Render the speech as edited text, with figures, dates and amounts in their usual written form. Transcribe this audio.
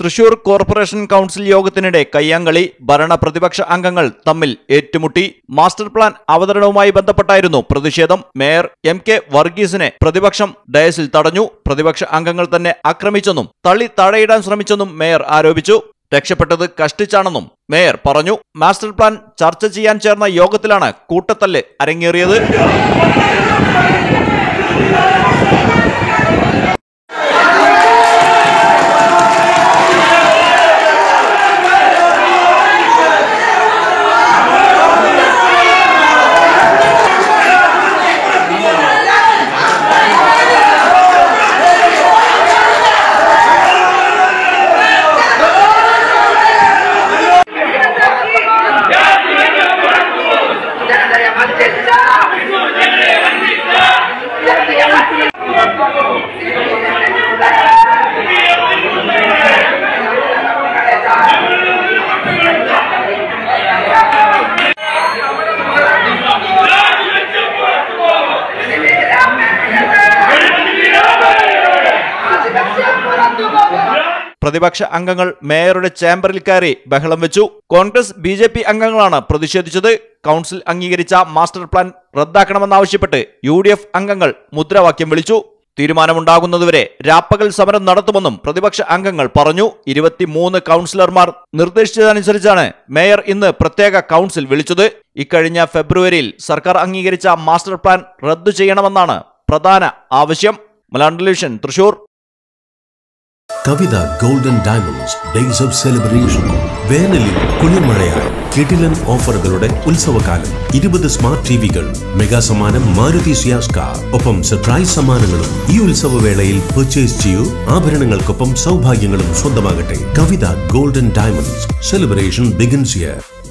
Thrissur corporation council യോഗത്തിനിടെ കയ്യാങ്കളി ഭരണ-പ്രതിപക്ഷ അംഗങ്ങൾ തമ്മിൽ ഏറ്റുമുട്ടി. മാസ്റ്റർ പ്ലാൻ അവതരണവുമായി ബന്ധപ്പെട്ടായിരുന്നു പ്രതിഷേധം. Mayor MK. വർഗീസിനെ പ്രതിപക്ഷം ഡയസിൽ തടഞ്ഞു. പ്രതിപക്ഷ അംഗങ്ങൾ തന്നെ ആക്രമിച്ചെന്നും തള്ളി താഴെയിടാൻ ശ്രമിച്ചെന്നും മേയർ ആരോപിച്ചു. രക്ഷപ്പെട്ടത് കഷ്ടിച്ചാണെന്നും മേയർ പറഞ്ഞു. മാസ്റ്റർ പ്ലാൻ ചർച്ച ചെയ്യാൻ ചേർന്ന യോഗത്തിലാണ് കൂട്ടത്തല്ല് അരങ്ങേറിയത്. പ്രതിപക്ഷ അംഗങ്ങൾ മേയറുടെ ചേംബറിൽ കയറി ബഹളം വെച്ചു. കോൺഗ്രസ് ബി.ജെ.പി. അംഗങ്ങളാണ് പ്രതിഷേധിച്ചത്. കൗൺസിൽ അംഗീകരിച്ച മാസ്റ്റർ പ്ലാൻ റദ്ദാക്കണമെന്നാവശ്യപ്പെട്ട് യു.ഡി.എഫ്. അംഗങ്ങൾ മുദ്രാവാക്യം വിളിച്ചു. തീരുമാനമുണ്ടാകുന്നതുവരെ രാപ്പകൽ സമരം നടത്തുമെന്നും പ്രതിപക്ഷ അംഗങ്ങൾ പറഞ്ഞു. 23 കൗൺസിലർമാർ നിർദ്ദേശിച്ചതനുസരിച്ചാണ് മേയർ ഇന്ന് പ്രത്യേക കൗൺസിൽ വിളിച്ചത്. ഇക്കഴിഞ്ഞ ഫെബ്രുവരിയിൽ സർക്കാർ അംഗീകരിച്ച മാസ്റ്റർ പ്ലാൻ റദ്ദു ചെയ്യണമെന്നാണ് പ്രധാന ആവശ്യം. Malayalam television, Thrissur. Kavitha golden diamonds days of celebration. വേനലിൽ കുളിർമഴയായി കിടിലൻ ഓഫറുകളുടെ ഉത്സവകാലം. 20 സ്മാർട്ട് ടിവികൾ, മെഗാ സമ്മാനം മാരുതി സിയാസ് കാർ, ഒപ്പം സർപ്രൈസ് സമ്മാനങ്ങളും. ഈ ഉത്സവവേളയിൽ പർച്ചേസ് ചെയ്യൂ. ആഭരണങ്ങൾക്കൊപ്പം സൗഭാഗ്യങ്ങളും സ്വന്തമാകട്ടെ. Kavitha golden diamonds. Celebration begins here.